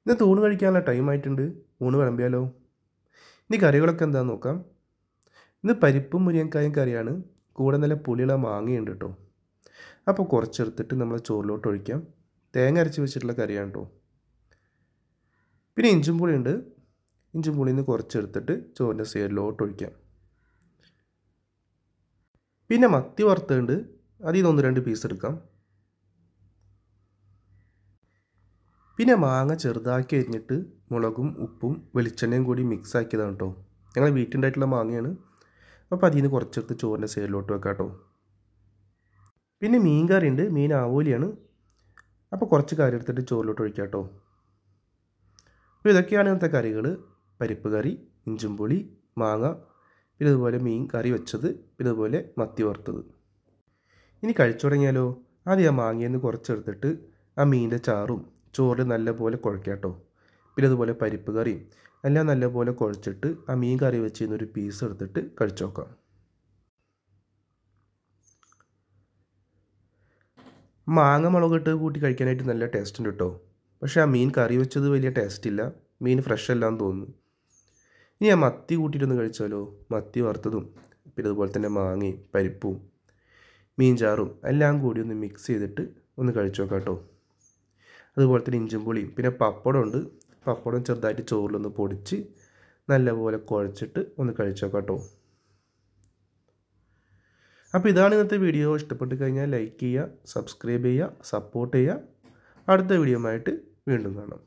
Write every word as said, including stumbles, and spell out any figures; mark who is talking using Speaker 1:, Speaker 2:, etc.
Speaker 1: ഇന്നത്തെ ഊണ് കഴിക്കാനുള്ള ടൈം ആയിട്ടുണ്ട്. ഊണ് വിളമ്പിയാലോ? ഇനി കറികളൊക്കെ എന്താണെന്ന് നോക്കാം. ഇന്ന് പരിപ്പും മുരിങ്ങക്കായും കറിയാണ്. കൂടെ നല്ല പുളിയുള്ള മാങ്ങയുണ്ട് കേട്ടോ. അപ്പോൾ കുറച്ചെടുത്തിട്ട് നമ്മൾ ചോറിലോട്ട് ഒഴിക്കാം. തേങ്ങ അരച്ച് വെച്ചിട്ടുള്ള കറിയാണ് കേട്ടോ. പിന്നെ ഇഞ്ചും പുളിയുണ്ട്. ഇഞ്ചും പുളിയിൽ നിന്ന് കുറച്ചെടുത്തിട്ട് ചോറിൻ്റെ സൈഡിലോട്ട് ഒഴിക്കാം. പിന്നെ മത്തി വറുത്തുണ്ട്. അതിൽ നിന്ന് ഒന്ന് രണ്ട് പീസ് എടുക്കാം. പിന്നെ മാങ്ങ ചെറുതാക്കി അരിഞ്ഞിട്ട് മുളകും ഉപ്പും വെളിച്ചെണ്ണയും കൂടി മിക്സ് ആക്കിയതാണ് കേട്ടോ. ഞങ്ങൾ വീട്ടിലുണ്ടായിട്ടുള്ള മാങ്ങയാണ്. അപ്പോൾ അതിൽ നിന്ന് കുറച്ചെടുത്ത് ചോറിൻ്റെ സൈഡിലോട്ട് വെക്കാം കേട്ടോ. പിന്നെ മീൻ കറി ഉണ്ട്. മീൻ ആവോലിയാണ്. അപ്പോൾ കുറച്ച് കറി എടുത്തിട്ട് ചോറിലോട്ട് ഒഴിക്കാം കേട്ടോ. അപ്പോൾ ഇതൊക്കെയാണ് ഇന്നത്തെ കറികൾ. പരിപ്പ് കറി, ഇഞ്ചും പുളി, മാങ്ങ, പിന്നെ ഇതുപോലെ മീൻ കറി വെച്ചത്, പിന്നെ ഇതുപോലെ മത്തി വറുത്തത്. ഇനി കഴിച്ചു തുടങ്ങിയാലോ? ആദ്യം ആ മാങ്ങയിൽ നിന്ന് കുറച്ചെടുത്തിട്ട് ആ മീനിൻ്റെ ചാറും ചോറിൽ നല്ലപോലെ കുഴക്കാം കേട്ടോ. പിന്നെ അതുപോലെ പരിപ്പ് കറിയും എല്ലാം നല്ലപോലെ കുഴച്ചിട്ട് ആ മീൻ കറി വെച്ച് ഒരു പീസ് എടുത്തിട്ട് കഴിച്ചു നോക്കാം. മാങ്ങ മുളകിട്ട് കൂട്ടി കഴിക്കാനായിട്ട് നല്ല ടേസ്റ്റ് ഉണ്ട് കേട്ടോ. പക്ഷേ ആ മീൻ കറി വെച്ചത് വലിയ ടേസ്റ്റ് ഇല്ല. മീൻ ഫ്രഷ് അല്ലാന്ന് തോന്നുന്നു. ഇനി ആ മത്തി കൂട്ടിയിട്ടൊന്ന് കഴിച്ചാലോ? മത്തി വറുത്തതും പിന്നെ അതുപോലെ തന്നെ മാങ്ങയും പരിപ്പും മീൻ ചാറും എല്ലാം കൂടി ഒന്ന് മിക്സ് ചെയ്തിട്ട് ഒന്ന് കഴിച്ചു നോക്കാം കേട്ടോ. അതുപോലെ തന്നെ ഇഞ്ചും പുളിയും പിന്നെ പപ്പടം ഉണ്ട്. പപ്പടം ചെറുതായിട്ട് ചോറിലൊന്ന് പൊടിച്ച് നല്ലപോലെ കുഴച്ചിട്ട് ഒന്ന് കഴിച്ചു നോക്കാം കേട്ടോ. അപ്പോൾ ഇതാണ് ഇന്നത്തെ വീഡിയോ. ഇഷ്ടപ്പെട്ട് കഴിഞ്ഞാൽ ലൈക്ക് ചെയ്യുക, സബ്സ്ക്രൈബ് ചെയ്യുക, സപ്പോർട്ട് ചെയ്യുക. അടുത്ത വീഡിയോ ആയിട്ട് വീണ്ടും കാണാം.